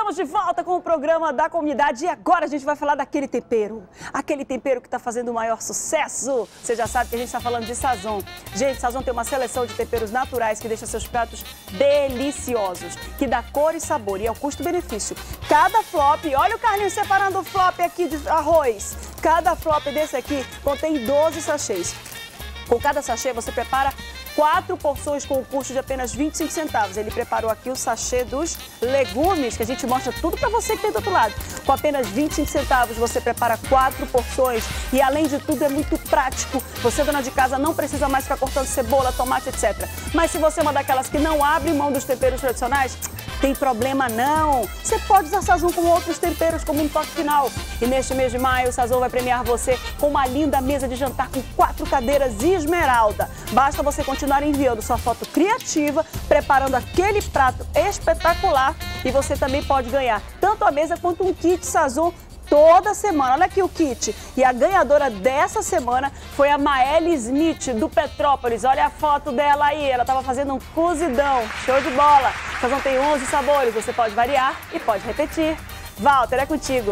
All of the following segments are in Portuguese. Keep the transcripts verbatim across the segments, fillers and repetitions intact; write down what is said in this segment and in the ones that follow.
Estamos de volta com o programa da comunidade e agora a gente vai falar daquele tempero. Aquele tempero que está fazendo o maior sucesso. Você já sabe que a gente está falando de Sazon. Gente, Sazon tem uma seleção de temperos naturais que deixa seus pratos deliciosos, que dá cor e sabor e é o custo-benefício. Cada flop, olha o Carlinhos separando o flop aqui de arroz. Cada flop desse aqui contém doze sachês. Com cada sachê você prepara quatro porções com o custo de apenas vinte e cinco centavos. Ele preparou aqui o sachê dos legumes, que a gente mostra tudo para você que tem do outro lado. Com apenas vinte e cinco centavos você prepara quatro porções e além de tudo é muito prático. Você, dona de casa, não precisa mais ficar cortando cebola, tomate, etcétera. Mas se você é uma daquelas que não abre mão dos temperos tradicionais, tem problema não. Você pode usar Sazon com outros temperos como um toque final. E neste mês de maio, o Sazon vai premiar você com uma linda mesa de jantar com quatro cadeiras e esmeralda. Basta você continuar enviando sua foto criativa, preparando aquele prato espetacular e você também pode ganhar tanto a mesa quanto um kit Sazon toda semana. Olha aqui o kit. E a ganhadora dessa semana foi a Maeli Smith, do Petrópolis. Olha a foto dela aí. Ela estava fazendo um cozidão. Show de bola. Sazon tem onze sabores. Você pode variar e pode repetir. Walter, é contigo.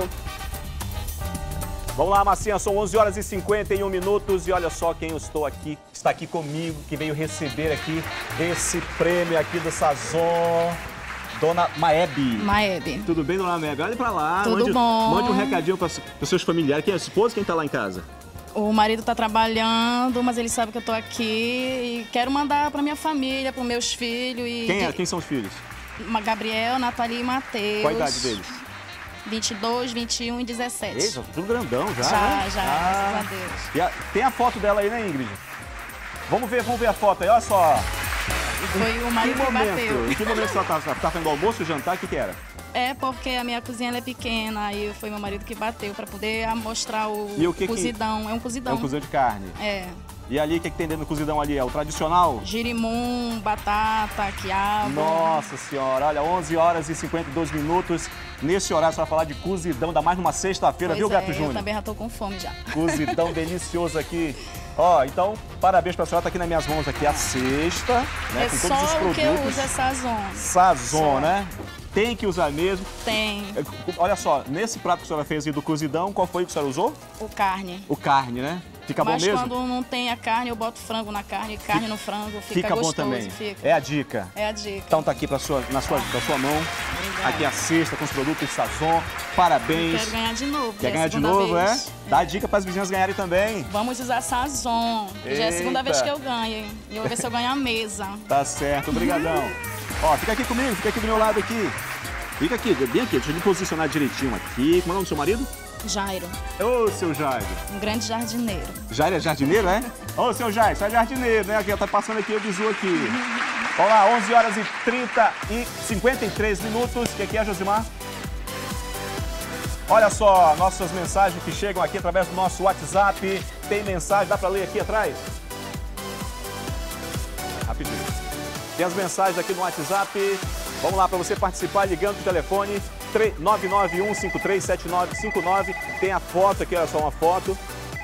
Vamos lá, Massinha. São onze horas e cinquenta e um minutos. E olha só quem eu estou aqui, está aqui comigo, que veio receber aqui esse prêmio aqui do Sazon. Dona Maebe. Maebe. Tudo bem, dona Maebe? Olha pra lá. Tudo mande, bom. Mande um recadinho para os seus familiares. Quem é a esposa? Quem tá lá em casa? O marido tá trabalhando, mas ele sabe que eu tô aqui e quero mandar pra minha família, pros meus filhos. E quem, é? Quem são os filhos? Gabriel, Nathalie e Matheus. Qual a idade deles? vinte e dois, vinte e um e dezessete. Eita, tudo grandão já, Já, né? já, ah. graças a Deus. E a, tem a foto dela aí, né, Ingrid? Vamos ver, vamos ver a foto aí, olha só. Foi o marido que, que bateu. Em que momento você tá, tá fazendo almoço, jantar, o que que era? É porque a minha cozinha ela é pequena e foi meu marido que bateu para poder mostrar o, e o que cozidão. Que... É um cozidão. É um cozidão de carne. É. E ali, o que, que tem dentro do cozidão ali? É o tradicional? Girimum, batata, quiabo. Nossa senhora, olha, onze horas e cinquenta e dois minutos. Nesse horário, você vai falar de cozidão, ainda mais numa sexta-feira, viu, é, Gato Júnior? Eu também já tô com fome já. Cozidão delicioso aqui. Ó, então, parabéns pra senhora, tá aqui nas minhas mãos aqui a cesta, né, é com todos os produtos. Só o que eu uso é Sazon. Sazon, só. né? Tem que usar mesmo. Tem. Olha só, nesse prato que a senhora fez aí do cozidão, qual foi o que a senhora usou? O carne. O carne, né? Fica Mas bom mesmo? Mas quando não tem a carne, eu boto frango na carne, carne fica, no frango, fica, fica gostoso. Fica bom também. Fica. É a dica. É a dica. Então tá aqui pra sua, na, sua, na sua mão. Obrigada. Aqui a cesta com os produtos Sazon. Parabéns. Eu quero ganhar de novo. Quer ganhar de novo, vez. é? Dá a dica para as vizinhas ganharem também. Vamos usar Sazon. Que já é a segunda vez que eu ganho, hein? E eu vou ver se eu ganho a mesa. Tá certo, obrigadão. Ó, fica aqui comigo, fica aqui do meu lado aqui. Fica aqui, bem aqui, deixa eu me posicionar direitinho aqui. Como é o nome do seu marido? Jairo. Ô, seu Jairo. Um grande jardineiro. Jairo é jardineiro, é? Ô, seu Jairo, você é jardineiro, né? Aqui, tá passando aqui o bizu aqui. Vamos lá, onze horas e trinta e cinquenta e três minutos. O que aqui é, Josimar? Olha só, nossas mensagens que chegam aqui através do nosso WhatsApp. Tem mensagem, dá pra ler aqui atrás? Rapidinho. Tem as mensagens aqui no WhatsApp. Vamos lá, para você participar ligando pro telefone nove nove um cinco três sete nove cinco nove. Tem a foto aqui, olha só, uma foto.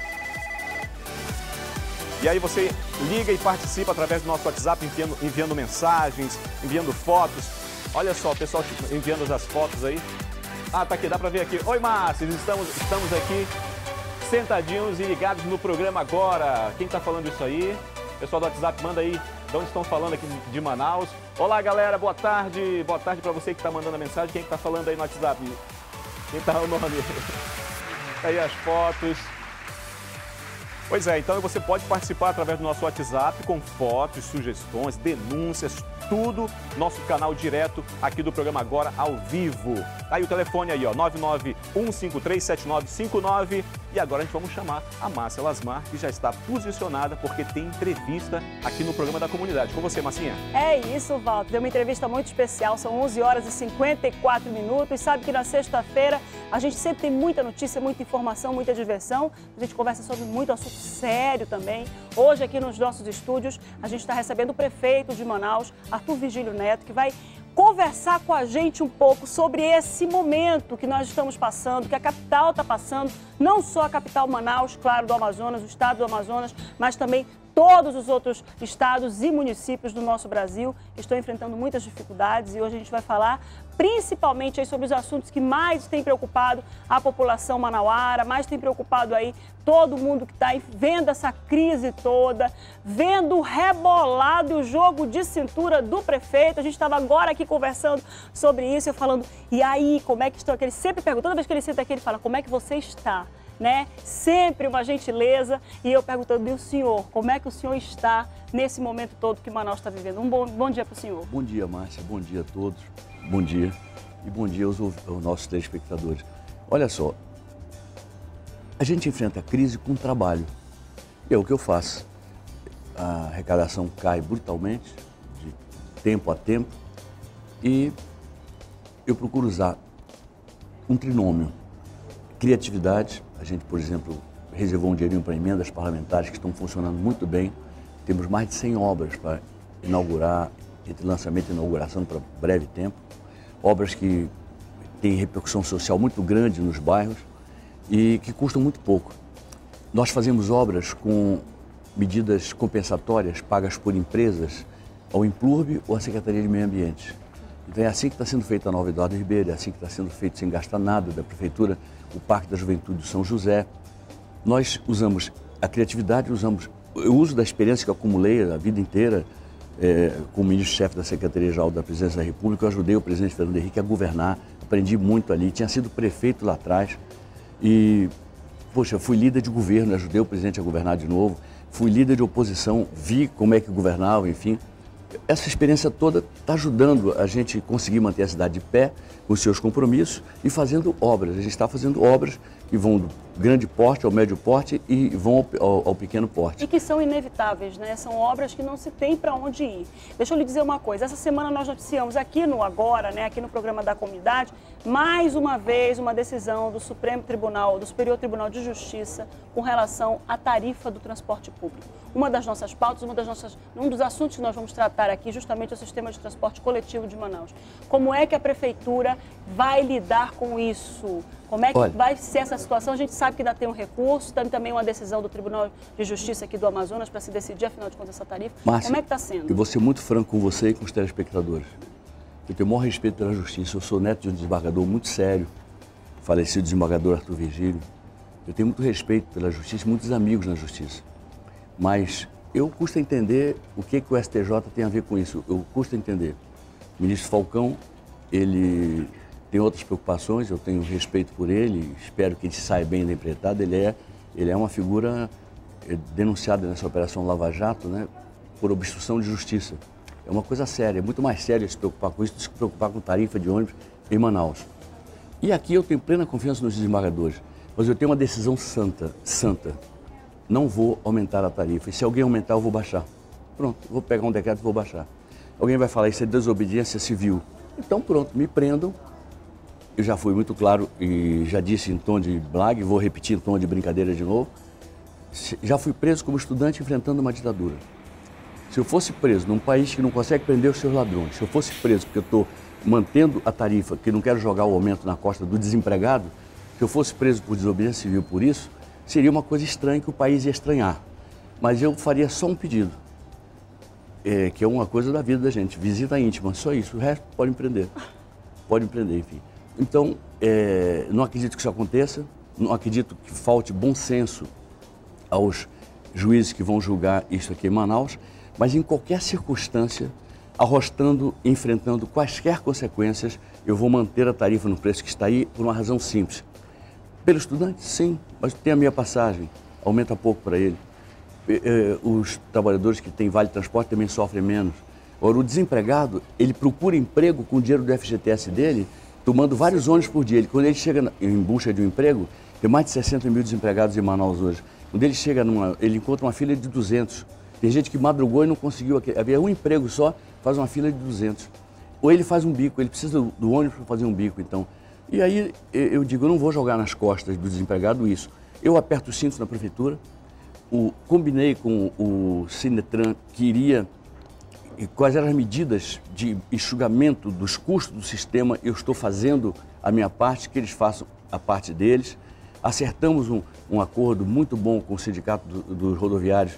E aí você liga e participa através do nosso WhatsApp, enviando, enviando mensagens, enviando fotos. Olha só, o pessoal enviando as fotos aí. Ah, tá aqui, dá pra ver aqui. Oi, Márcio, estamos, estamos aqui sentadinhos e ligados no programa agora. Quem tá falando isso aí? Pessoal do WhatsApp, manda aí de onde estão falando aqui de Manaus. Olá, galera, boa tarde. Boa tarde pra você que tá mandando a mensagem. Quem que tá falando aí no WhatsApp? Quem tá o nome? Aí as fotos. Pois é, então você pode participar através do nosso WhatsApp com fotos, sugestões, denúncias, tudo, nosso canal direto aqui do programa Agora ao vivo. Aí o telefone aí, ó, nove nove um cinco três sete nove cinco nove. E agora a gente vamos chamar a Márcia Lasmar, que já está posicionada porque tem entrevista aqui no programa da comunidade. Com você, Marcinha. É isso, Walter. Deu uma entrevista muito especial, são onze horas e cinquenta e quatro minutos. Sabe que na sexta-feira a gente sempre tem muita notícia, muita informação, muita diversão. A gente conversa sobre muito assunto sério também. Hoje aqui nos nossos estúdios a gente está recebendo o prefeito de Manaus, Arthur Virgílio Neto, que vai conversar com a gente um pouco sobre esse momento que nós estamos passando, que a capital está passando, não só a capital Manaus, claro, do Amazonas, o estado do Amazonas, mas também todos os outros estados e municípios do nosso Brasil que estão enfrentando muitas dificuldades, e hoje a gente vai falar principalmente aí sobre os assuntos que mais tem preocupado a população manauara, mais tem preocupado aí todo mundo que está vendo essa crise toda, vendo o rebolado e o jogo de cintura do prefeito. A gente estava agora aqui conversando sobre isso, eu falando, e aí, como é que estão? Ele sempre pergunta, toda vez que ele senta aqui, ele fala, como é que você está? Né? Sempre uma gentileza, e eu perguntando, e o senhor, como é que o senhor está nesse momento todo que Manaus está vivendo? Um bom, bom dia para o senhor. Bom dia, Márcia, bom dia a todos, bom dia, e bom dia aos, aos nossos telespectadores. Olha só, a gente enfrenta a crise com trabalho, e é o que eu faço. A arrecadação cai brutalmente, de tempo a tempo, e eu procuro usar um trinômio. Criatividade, a gente, por exemplo, reservou um dinheirinho para emendas parlamentares que estão funcionando muito bem. Temos mais de cem obras para inaugurar, entre lançamento e inauguração para breve tempo. Obras que têm repercussão social muito grande nos bairros e que custam muito pouco. Nós fazemos obras com medidas compensatórias pagas por empresas ao Implurbe ou à Secretaria de Meio Ambiente. Então é assim que está sendo feita a Nova Eduardo Ribeiro, é assim que está sendo feito sem gastar nada da Prefeitura, o Parque da Juventude de São José. Nós usamos a criatividade, usamos, eu uso da experiência que eu acumulei a vida inteira é, como ministro-chefe da Secretaria-Geral da Presidência da República. Eu ajudei o presidente Fernando Henrique a governar, aprendi muito ali, tinha sido prefeito lá atrás e, poxa, fui líder de governo, ajudei o presidente a governar de novo, fui líder de oposição, vi como é que governava, enfim. Essa experiência toda está ajudando a gente conseguir manter a cidade de pé, com os seus compromissos e fazendo obras. A gente está fazendo obras que vão do grande porte ao médio porte e vão ao, ao, ao pequeno porte. E que são inevitáveis, né? São obras que não se tem para onde ir. Deixa eu lhe dizer uma coisa, essa semana nós noticiamos aqui no Agora, né, aqui no programa da comunidade, mais uma vez uma decisão do Supremo Tribunal, do Superior Tribunal de Justiça com relação à tarifa do transporte público. Uma das nossas pautas, uma das nossas, um dos assuntos que nós vamos tratar aqui justamente é o sistema de transporte coletivo de Manaus. Como é que a Prefeitura vai lidar com isso? Como é que Olha, vai ser essa situação? A gente sabe que ainda tem um recurso, tem também uma decisão do Tribunal de Justiça aqui do Amazonas para se decidir, afinal de contas, essa tarifa. Márcia, como é que está sendo? Eu vou ser muito franco com você e com os telespectadores. Eu tenho o maior respeito pela Justiça. Eu sou neto de um desembargador muito sério, falecido desembargador Arthur Virgílio. Eu tenho muito respeito pela Justiça e muitos amigos na Justiça. Mas eu custa entender o que, que o S T J tem a ver com isso. Eu custa entender. O ministro Falcão, ele tem outras preocupações, eu tenho respeito por ele, espero que ele saia bem da empreitada. Ele é, ele é uma figura denunciada nessa Operação Lava Jato, né, por obstrução de justiça. É uma coisa séria, é muito mais sério se preocupar com isso do que se preocupar com tarifa de ônibus em Manaus. E aqui eu tenho plena confiança nos desembargadores, mas eu tenho uma decisão santa, santa. Não vou aumentar a tarifa, e se alguém aumentar eu vou baixar. Pronto, vou pegar um decreto e vou baixar. Alguém vai falar, isso é desobediência civil. Então pronto, me prendam. Eu já fui muito claro e já disse em tom de blague, vou repetir em tom de brincadeira de novo. Já fui preso como estudante enfrentando uma ditadura. Se eu fosse preso num país que não consegue prender os seus ladrões, se eu fosse preso porque eu estou mantendo a tarifa, que não quero jogar o aumento na costa do desempregado, se eu fosse preso por desobediência civil por isso, seria uma coisa estranha que o país ia estranhar. Mas eu faria só um pedido, é, que é uma coisa da vida da gente, visita íntima, só isso, o resto pode empreender, pode empreender, enfim. Então, é, não acredito que isso aconteça, não acredito que falte bom senso aos juízes que vão julgar isso aqui em Manaus, mas em qualquer circunstância, arrostando, enfrentando quaisquer consequências, eu vou manter a tarifa no preço que está aí por uma razão simples. Pelo estudante, sim, mas tem a minha passagem, aumenta pouco para ele. Os trabalhadores que têm vale transporte também sofrem menos. Agora, o desempregado, ele procura emprego com o dinheiro do F G T S dele, tomando vários ônibus por dia. Ele, quando ele chega em busca de um emprego, tem mais de sessenta mil desempregados em Manaus hoje. Quando ele chega, numa, ele encontra uma fila de duzentos. Tem gente que madrugou e não conseguiu, havia um emprego só, faz uma fila de duzentos. Ou ele faz um bico, ele precisa do, do ônibus para fazer um bico, então. E aí eu digo, eu não vou jogar nas costas do desempregado isso. Eu aperto os cintos na prefeitura, o, combinei com o Sinetran que iria, e quais eram as medidas de enxugamento dos custos do sistema, eu estou fazendo a minha parte, que eles façam a parte deles. Acertamos um, um acordo muito bom com o Sindicato do, dos Rodoviários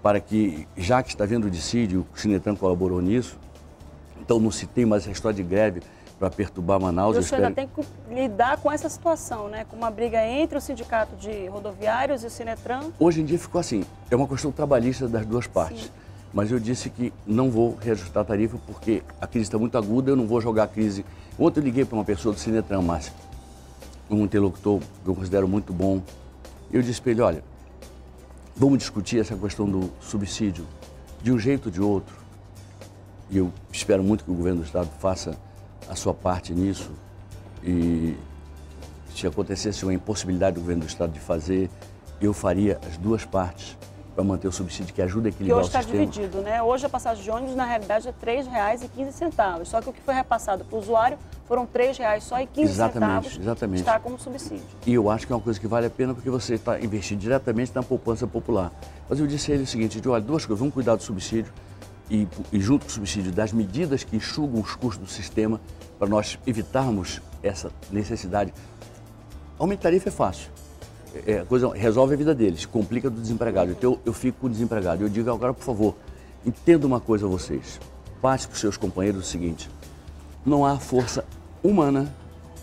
para que, já que está havendo o dissídio, o Sinetran colaborou nisso, então não se tem mais essa história de greve para perturbar Manaus. E o senhor espero... ainda tem que lidar com essa situação, né? Com uma briga entre o Sindicato de Rodoviários e o Sinetran. Hoje em dia ficou assim, é uma questão trabalhista das duas partes. Sim. Mas eu disse que não vou reajustar a tarifa porque a crise está muito aguda, eu não vou jogar a crise. Ontem eu liguei para uma pessoa do Sinetran, Márcio, um interlocutor que eu considero muito bom. Eu disse para ele, olha, vamos discutir essa questão do subsídio de um jeito ou de outro. E eu espero muito que o governo do estado faça a sua parte nisso. E se acontecesse uma impossibilidade do governo do estado de fazer, eu faria as duas partes para manter o subsídio que ajuda a equilibrar o sistema. Que hoje está dividido, né? Hoje a passagem de ônibus, na realidade, é três reais e quinze centavos. Só que o que foi repassado para o usuário foram três reais só e quinze centavos. Exatamente. Está como subsídio. E eu acho que é uma coisa que vale a pena porque você está investindo diretamente na poupança popular. Mas eu disse a ele o seguinte, de, olha, duas coisas, vamos cuidar do subsídio e, e junto com o subsídio das medidas que enxugam os custos do sistema para nós evitarmos essa necessidade. Aumentar a tarifa é fácil. É, a coisa resolve a vida deles, complica do desempregado. Então eu, eu fico com o desempregado. Eu digo agora, por favor, entenda uma coisa a vocês. Passe para os seus companheiros o seguinte, não há força humana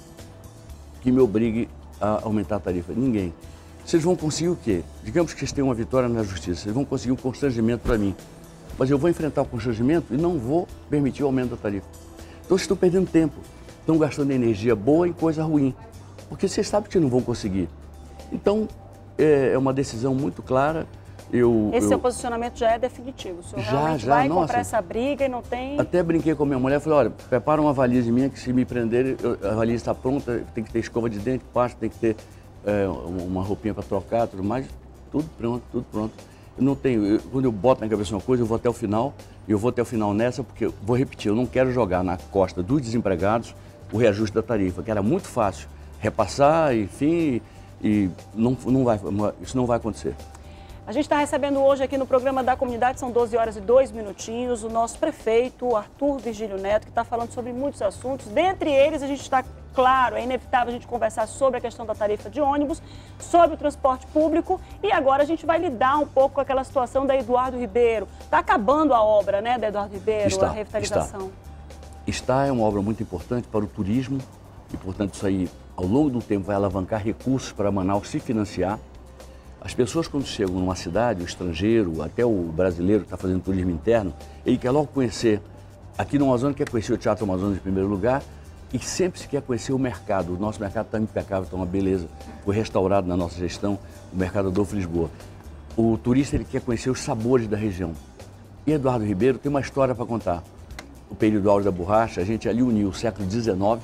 que me obrigue a aumentar a tarifa. Ninguém. Vocês vão conseguir o quê? Digamos que vocês tenham uma vitória na justiça, vocês vão conseguir um constrangimento para mim. Mas eu vou enfrentar o constrangimento e não vou permitir o aumento da tarifa. Então vocês estão perdendo tempo, estão gastando energia boa em coisa ruim, porque vocês sabem que não vão conseguir. Então, é uma decisão muito clara. Eu, Esse eu... seu posicionamento já é definitivo? O senhor já, realmente já, vai nossa. comprar essa briga e não tem... Até brinquei com a minha mulher, falei, olha, prepara uma valise minha que se me prenderem, a valise está pronta, tem que ter escova de dente, pasta, tem que ter é, uma roupinha para trocar, tudo mais, tudo pronto, tudo pronto. Eu não tenho, eu, quando eu boto na cabeça uma coisa, eu vou até o final, e eu vou até o final nessa, porque, eu vou repetir, eu não quero jogar na costa dos desempregados o reajuste da tarifa, que era muito fácil, repassar, enfim, e não, não vai, isso não vai acontecer. A gente está recebendo hoje aqui no programa da comunidade, são doze horas e dois minutinhos, o nosso prefeito, Arthur Virgílio Neto, que está falando sobre muitos assuntos. Dentre eles, a gente está, claro, é inevitável a gente conversar sobre a questão da tarifa de ônibus, sobre o transporte público e agora a gente vai lidar um pouco com aquela situação da Eduardo Ribeiro. Está acabando a obra, né, da Eduardo Ribeiro, está, a revitalização. Está. está é uma obra muito importante para o turismo e, portanto, isso aí, ao longo do tempo, vai alavancar recursos para Manaus se financiar. As pessoas, quando chegam numa cidade, o estrangeiro, até o brasileiro que está fazendo turismo interno, ele quer logo conhecer. Aqui no Amazonas, quer conhecer o Teatro Amazonas em primeiro lugar e sempre se quer conhecer o mercado. O nosso mercado está impecável, está uma beleza. Foi restaurado na nossa gestão, o Mercado Adolfo Lisboa. O turista ele quer conhecer os sabores da região. E Eduardo Ribeiro tem uma história para contar. O período áureo da borracha, a gente ali uniu o século dezenove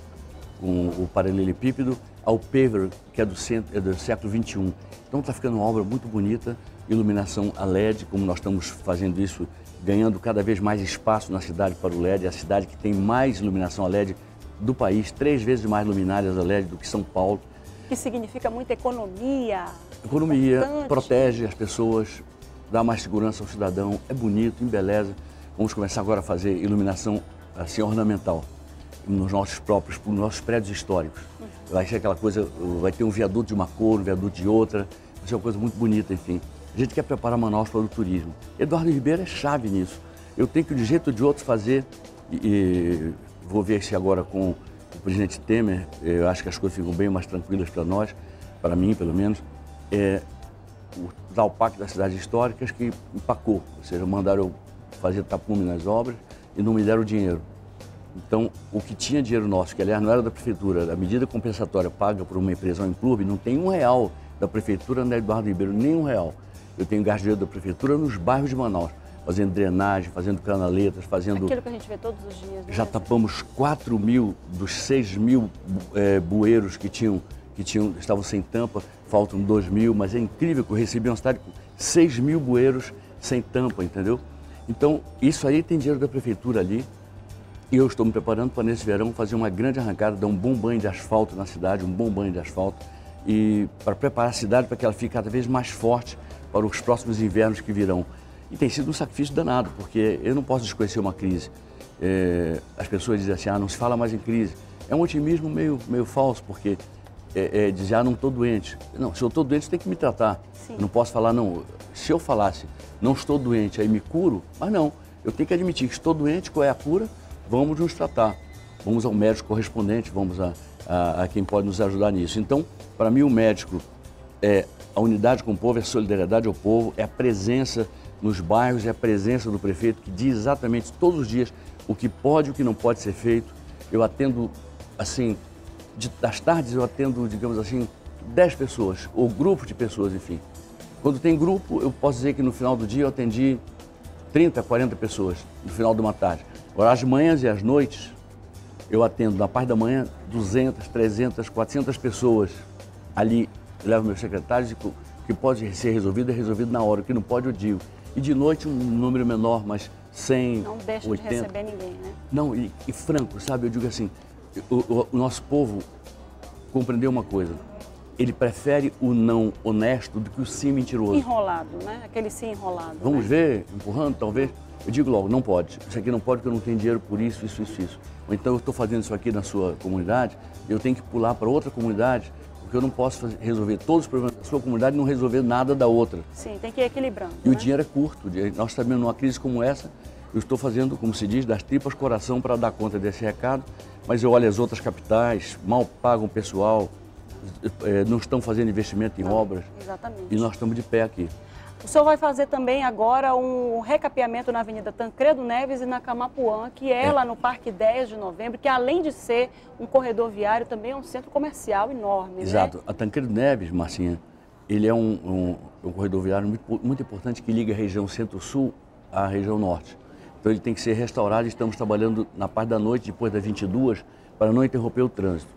com o paralelepípedo ao paver, que é do, centro, é do século vinte e um. Então está ficando uma obra muito bonita, iluminação a L E D, como nós estamos fazendo isso, ganhando cada vez mais espaço na cidade para o L E D, é a cidade que tem mais iluminação a L E D do país, três vezes mais luminárias a L E D do que São Paulo. Que significa muita economia. Economia, importante. Protege as pessoas, dá mais segurança ao cidadão, é bonito, embeleza. Vamos começar agora a fazer iluminação assim, ornamental nos nossos próprios, nos nossos prédios históricos. Vai ser aquela coisa, vai ter um viaduto de uma cor, um viaduto de outra, vai ser uma coisa muito bonita, enfim. A gente quer preparar Manaus para o turismo. Eduardo Ribeiro é chave nisso. Eu tenho que, de jeito ou de outro, fazer, e, e vou ver se agora com o presidente Temer, eu acho que as coisas ficam bem mais tranquilas para nós, para mim, pelo menos, é o tal pacto das cidades históricas que empacou, ou seja, mandaram eu fazer tapume nas obras e não me deram o dinheiro. Então, o que tinha dinheiro nosso, que aliás não era da prefeitura, a medida compensatória paga por uma empresa ou um clube, não tem um real da prefeitura na Eduardo Ribeiro, nem um real. Eu tenho gasto dinheiro da prefeitura nos bairros de Manaus, fazendo drenagem, fazendo canaletas, fazendo... Aquilo que a gente vê todos os dias, né? Já tapamos quatro mil dos seis mil é, bueiros que, tinham, que tinham, estavam sem tampa, faltam dois mil, mas é incrível que eu recebi uma cidade com seis mil bueiros sem tampa, entendeu? Então, isso aí tem dinheiro da prefeitura ali. E eu estou me preparando para, nesse verão, fazer uma grande arrancada, dar um bom banho de asfalto na cidade, um bom banho de asfalto, e para preparar a cidade para que ela fique cada vez mais forte para os próximos invernos que virão. E tem sido um sacrifício danado, porque eu não posso desconhecer uma crise. É, as pessoas dizem assim, ah, não se fala mais em crise. É um otimismo meio, meio falso, porque é, é, dizer, ah, não estou doente. Não, se eu estou doente, tem que me tratar. Sim. Eu não posso falar, não, se eu falasse, não estou doente, aí me curo, mas não, eu tenho que admitir que estou doente, qual é a cura? Vamos nos tratar. Vamos ao médico correspondente, vamos a, a, a quem pode nos ajudar nisso. Então, para mim, o médico é a unidade com o povo, é a solidariedade ao povo, é a presença nos bairros, é a presença do prefeito que diz exatamente todos os dias o que pode e o que não pode ser feito. Eu atendo, assim, de, das tardes eu atendo, digamos assim, dez pessoas, ou grupos de pessoas, enfim. Quando tem grupo, eu posso dizer que no final do dia eu atendi trinta, quarenta pessoas, no final de uma tarde. Agora, às manhãs e às noites, eu atendo, na parte da manhã, duzentas, trezentas, quatrocentas pessoas. Ali, eu levo meus secretários e o que pode ser resolvido é resolvido na hora, o que não pode eu digo. E de noite um número menor, mas cem, Não deixa oitenta. de receber ninguém, né? Não, e, e franco, sabe? Eu digo assim, o, o, o nosso povo compreendeu uma coisa. Ele prefere o não honesto do que o sim mentiroso. Enrolado, né? Aquele sim enrolado. Vamos né? ver, empurrando, talvez. Eu digo logo, não pode. Isso aqui não pode porque eu não tenho dinheiro por isso, isso, isso, isso. Ou então eu estou fazendo isso aqui na sua comunidade, eu tenho que pular para outra comunidade, porque eu não posso fazer, resolver todos os problemas da sua comunidade e não resolver nada da outra. Sim, tem que ir equilibrando. E né? o dinheiro é curto. Nós também, numa crise como essa, eu estou fazendo, como se diz, das tripas coração para dar conta desse recado, mas eu olho as outras capitais, mal pagam o pessoal, não estão fazendo investimento em Não, obras. Exatamente. E nós estamos de pé aqui. O senhor vai fazer também agora um recapeamento na Avenida Tancredo Neves e na Camapuã, que é, é. lá no Parque dez de novembro, que além de ser um corredor viário, também é um centro comercial enorme. Exato. Né? A Tancredo Neves, Marcinha, ele é um, um, um corredor viário muito, muito importante que liga a região centro-sul à região norte. Então ele tem que ser restaurado e estamos trabalhando na parte da noite, depois das vinte e duas, para não interromper o trânsito.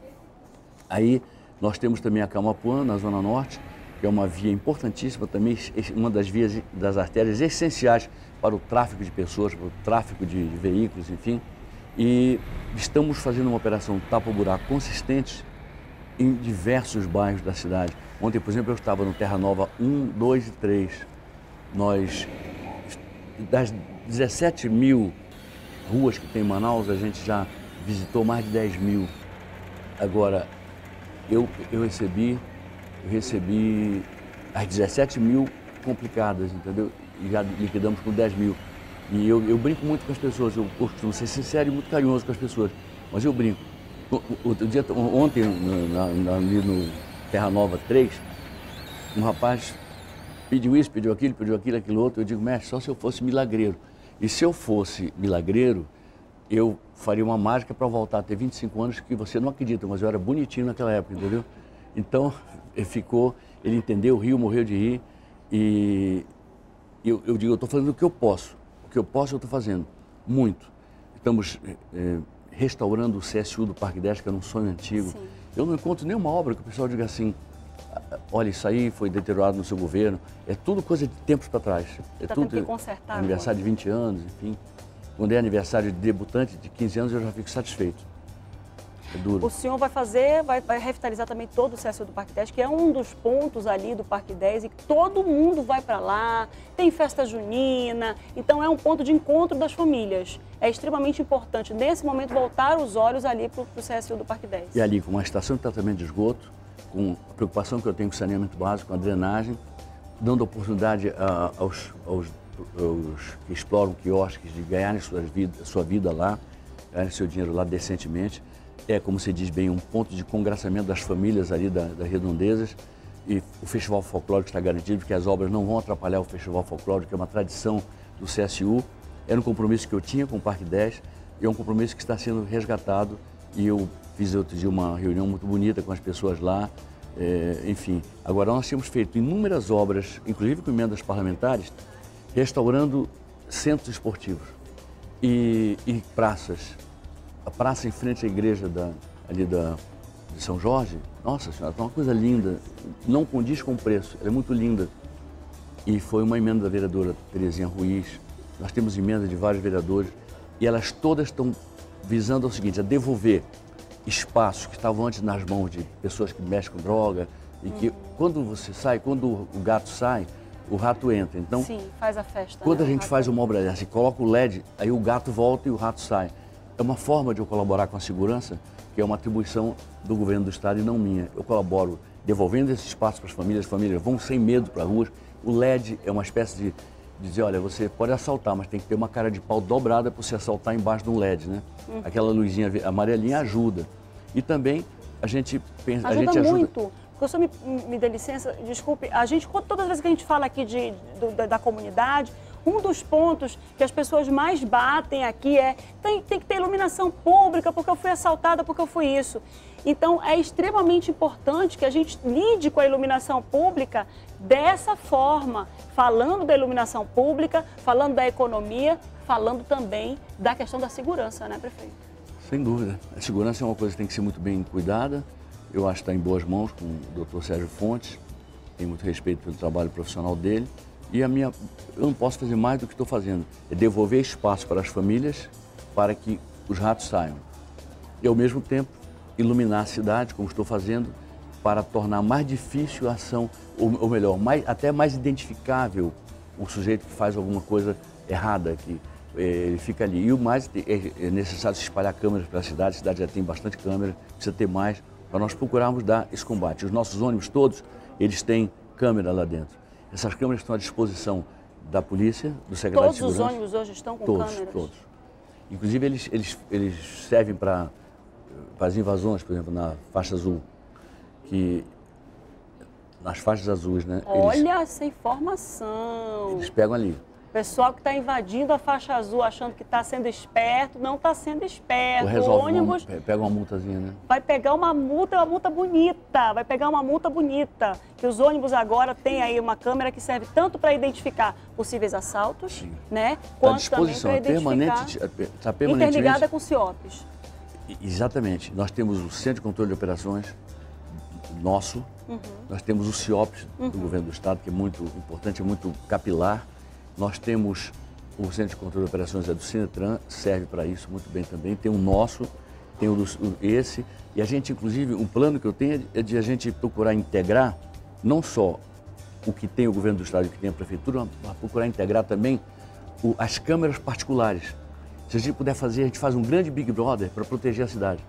Aí nós temos também a Camapuã, na zona norte, que é uma via importantíssima, também uma das vias, das artérias essenciais para o tráfego de pessoas, para o tráfego de, de veículos, enfim. E estamos fazendo uma operação tapa-buraco consistente em diversos bairros da cidade. Ontem, por exemplo, eu estava no Terra Nova um, dois e três. Nós, das dezessete mil ruas que tem em Manaus, a gente já visitou mais de dez mil. Agora, eu, eu recebi... Eu recebi as dezessete mil complicadas, entendeu? E já liquidamos com dez mil. E eu, eu brinco muito com as pessoas, eu costumo ser sincero e muito carinhoso com as pessoas, mas eu brinco. Outro dia, ontem, na, na, ali no Terra Nova três, um rapaz pediu isso, pediu aquilo, pediu aquilo, aquilo outro. Eu digo, mestre, só se eu fosse milagreiro. E se eu fosse milagreiro, eu faria uma mágica para voltar a ter vinte e cinco anos, que você não acredita, mas eu era bonitinho naquela época, entendeu? Então, ele ficou, ele entendeu, riu, morreu de rir. E eu, eu digo, eu estou fazendo o que eu posso. O que eu posso, eu estou fazendo. Muito. Estamos é, restaurando o C S U do Parque dez, que era um sonho antigo. Sim. Eu não encontro nenhuma obra que o pessoal diga assim, olha, isso aí foi deteriorado no seu governo. É tudo coisa de tempos para trás. É tá tudo tendo que consertar aniversário agora. de vinte anos, enfim. Quando é aniversário de debutante de quinze anos, eu já fico satisfeito. É duro. O senhor vai fazer, vai, vai revitalizar também todo o C S U do Parque dez, que é um dos pontos ali do Parque dez e que todo mundo vai para lá, tem festa junina, então é um ponto de encontro das famílias. É extremamente importante, nesse momento, voltar os olhos ali para o C S U do Parque dez. E ali, com uma estação de tratamento de esgoto, com a preocupação que eu tenho com o saneamento básico, com a drenagem, dando oportunidade a, aos, aos, aos que exploram quiosques de ganharem sua vida, sua vida lá, ganharem seu dinheiro lá decentemente. É, como se diz bem, um ponto de congraçamento das famílias ali da, das redondezas. E o Festival Folclórico está garantido, porque as obras não vão atrapalhar o Festival Folclórico, que é uma tradição do C S U. Era um compromisso que eu tinha com o Parque dez e é um compromisso que está sendo resgatado. E eu fiz outro dia uma reunião muito bonita com as pessoas lá. É, enfim, agora nós temos feito inúmeras obras, inclusive com emendas parlamentares, restaurando centros esportivos e, e praças. A praça em frente à igreja da, ali da, de São Jorge, nossa senhora, é uma coisa linda, não condiz com o preço, ela é muito linda. E foi uma emenda da vereadora Terezinha Ruiz, nós temos emenda de vários vereadores, e elas todas estão visando o seguinte, a devolver espaços que estavam antes nas mãos de pessoas que mexem com droga, e que uhum. quando você sai, quando o gato sai, o rato entra. Então, sim, faz a festa. Quando né? a gente faz uma obra dessa e coloca o L E D, aí o gato volta e o rato sai. É uma forma de eu colaborar com a segurança que é uma atribuição do governo do estado e não minha. Eu colaboro devolvendo esse espaço para as famílias, as famílias vão sem medo para as ruas. O L E D é uma espécie de dizer, olha, você pode assaltar, mas tem que ter uma cara de pau dobrada para você assaltar embaixo de um L E D, né? Uhum. Aquela luzinha amarelinha ajuda. E também a gente pensa... Ajuda, a gente muito. ajuda... Professor, me, me dê licença, desculpe, a gente, todas as vezes que a gente fala aqui de, do, da, da comunidade, um dos pontos que as pessoas mais batem aqui é tem, tem que ter iluminação pública, porque eu fui assaltada, porque eu fui isso. Então, é extremamente importante que a gente lide com a iluminação pública dessa forma, falando da iluminação pública, falando da economia, falando também da questão da segurança, né, prefeito? Sem dúvida. A segurança é uma coisa que tem que ser muito bem cuidada. Eu acho que está em boas mãos com o doutor Sérgio Fontes, tenho muito respeito pelo trabalho profissional dele. E a minha, eu não posso fazer mais do que estou fazendo, é devolver espaço para as famílias para que os ratos saiam. E, ao mesmo tempo, iluminar a cidade, como estou fazendo, para tornar mais difícil a ação, ou, ou melhor, mais, até mais identificável o sujeito que faz alguma coisa errada, que é, ele fica ali. E o mais é, é necessário se espalhar câmeras para a cidade, a cidade já tem bastante câmera, precisa ter mais, para nós procurarmos dar esse combate. Os nossos ônibus todos, eles têm câmera lá dentro. Essas câmeras estão à disposição da polícia, do secretário todos de Segurança. Todos os ônibus hoje estão com todos, câmeras? Todos, inclusive, eles, eles, eles servem para as invasões, por exemplo, na faixa azul, que nas faixas azuis, né? Olha eles, essa informação! Eles pegam ali. O pessoal que está invadindo a faixa azul, achando que está sendo esperto, não está sendo esperto. O ônibus uma, pega uma multazinha, né? Vai pegar uma multa, uma multa bonita, vai pegar uma multa bonita. Que os ônibus agora têm aí uma câmera que serve tanto para identificar possíveis assaltos, Sim. né? Quanto tá também para identificar, permanente, tá permanentemente interligada com o CIOPS. Exatamente. Nós temos o Centro de Controle de Operações nosso, uhum. nós temos o CIOPS uhum. do Governo do Estado, que é muito importante, é muito capilar. Nós temos o Centro de Controle de Operações é do Cinetran, serve para isso muito bem também. Tem o nosso, tem o, do, esse. E a gente, inclusive, um plano que eu tenho é de a gente procurar integrar não só o que tem o Governo do Estado e o que tem a Prefeitura, mas procurar integrar também o, as câmeras particulares. Se a gente puder fazer, a gente faz um grande Big Brother para proteger a cidade.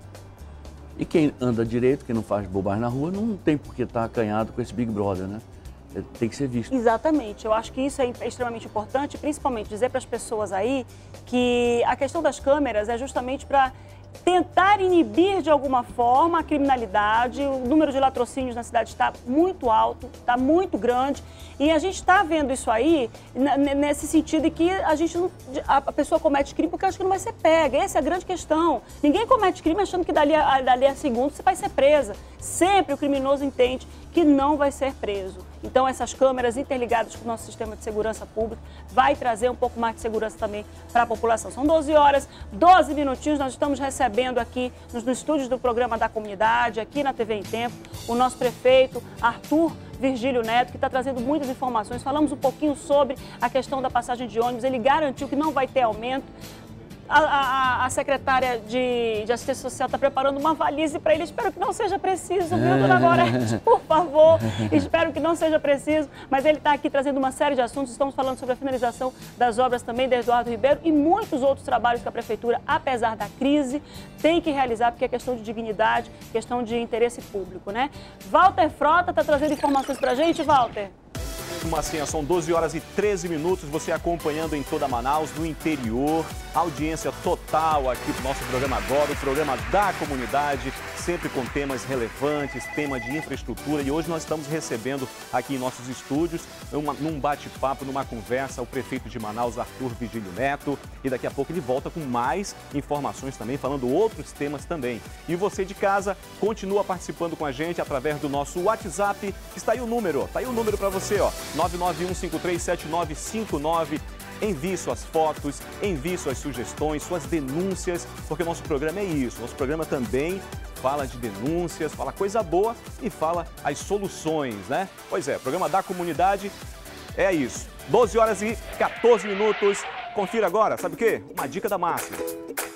E quem anda direito, quem não faz bobagem na rua, não tem por que estar acanhado com esse Big Brother, né? Tem que ser visto. Exatamente. Eu acho que isso é extremamente importante, principalmente dizer para as pessoas aí que a questão das câmeras é justamente para tentar inibir de alguma forma a criminalidade. O número de latrocínios na cidade está muito alto, está muito grande. E a gente está vendo isso aí nesse sentido de que a, gente não, a pessoa comete crime porque acha que não vai ser pega. Essa é a grande questão. Ninguém comete crime achando que dali a, dali a segundos você vai ser presa. Sempre o criminoso entende que não vai ser preso. Então, essas câmeras interligadas com o nosso sistema de segurança pública vai trazer um pouco mais de segurança também para a população. São doze horas, doze minutinhos, nós estamos recebendo aqui nos, nos estúdios do programa da comunidade, aqui na T V em Tempo, o nosso prefeito Arthur Virgílio Neto, que está trazendo muitas informações. Falamos um pouquinho sobre a questão da passagem de ônibus, ele garantiu que não vai ter aumento. A, a, a secretária de, de Assistência Social está preparando uma valise para ele. Espero que não seja preciso, viu, dona Gorete? Por favor, espero que não seja preciso. Mas ele está aqui trazendo uma série de assuntos. Estamos falando sobre a finalização das obras também da Eduardo Ribeiro e muitos outros trabalhos que a Prefeitura, apesar da crise, tem que realizar, porque é questão de dignidade, questão de interesse público, né? Walter Frota está trazendo informações para a gente, Walter. Assim, são doze horas e treze minutos, você acompanhando em toda Manaus, no interior, audiência total aqui do nosso programa agora, o programa da comunidade, sempre com temas relevantes, tema de infraestrutura, e hoje nós estamos recebendo aqui em nossos estúdios, uma, num bate-papo, numa conversa, o prefeito de Manaus, Arthur Virgílio Neto, e daqui a pouco ele volta com mais informações também, falando outros temas também. E você de casa, continua participando com a gente através do nosso WhatsApp, está aí o número, está aí o número para você, ó. nove nove um cinco três sete nove cinco nove. Envie suas fotos, envie suas sugestões, suas denúncias, porque o nosso programa é isso. Nosso programa também fala de denúncias, fala coisa boa e fala as soluções, né? Pois é, programa da comunidade é isso. doze horas e quatorze minutos. Confira agora, sabe o quê? Uma dica da Márcia.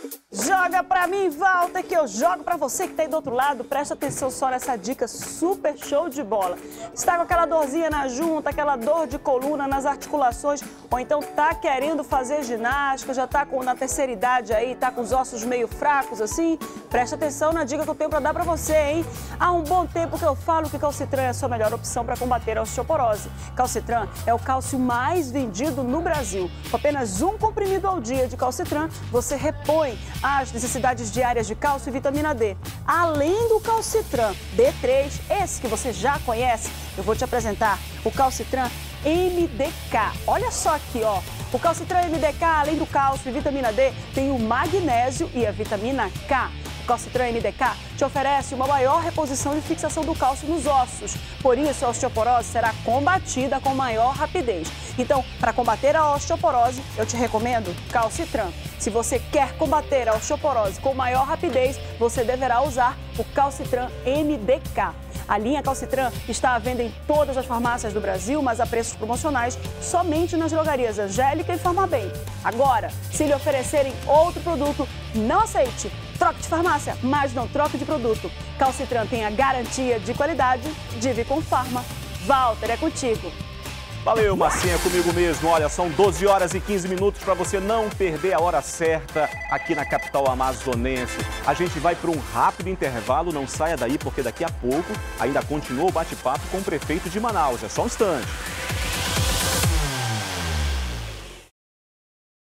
Joga pra mim, Walter, que eu jogo pra você que tá aí do outro lado. Presta atenção só nessa dica super show de bola. Está com aquela dorzinha na junta, aquela dor de coluna nas articulações, ou então tá querendo fazer ginástica, já tá com, na terceira idade aí, tá com os ossos meio fracos assim? Presta atenção na dica que eu tenho pra dar pra você, hein? Há um bom tempo que eu falo que Calcitran é a sua melhor opção para combater a osteoporose. Calcitran é o cálcio mais vendido no Brasil. Com apenas um comprimido ao dia de Calcitran, você repõe as necessidades diárias de cálcio e vitamina D. Além do Calcitran D três, esse que você já conhece, eu vou te apresentar o Calcitran M D K. Olha só aqui, ó. O Calcitran M D K, além do cálcio e vitamina D, tem o magnésio e a vitamina K. O Calcitran M D K te oferece uma maior reposição e fixação do cálcio nos ossos. Por isso, a osteoporose será combatida com maior rapidez. Então, para combater a osteoporose, eu te recomendo Calcitran. Se você quer combater a osteoporose com maior rapidez, você deverá usar o Calcitran M D K. A linha Calcitran está à venda em todas as farmácias do Brasil, mas a preços promocionais somente nas drogarias Angélica e Farmabem. Agora, se lhe oferecerem outro produto, não aceite. Troque de farmácia, mas não troque de produto. Calcitran tem a garantia de qualidade. Dive com Farma. Walter, é contigo. Valeu, Marcinha, comigo mesmo. Olha, são doze horas e quinze minutos para você não perder a hora certa aqui na capital amazonense. A gente vai para um rápido intervalo, não saia daí porque daqui a pouco ainda continua o bate-papo com o prefeito de Manaus. É só um instante.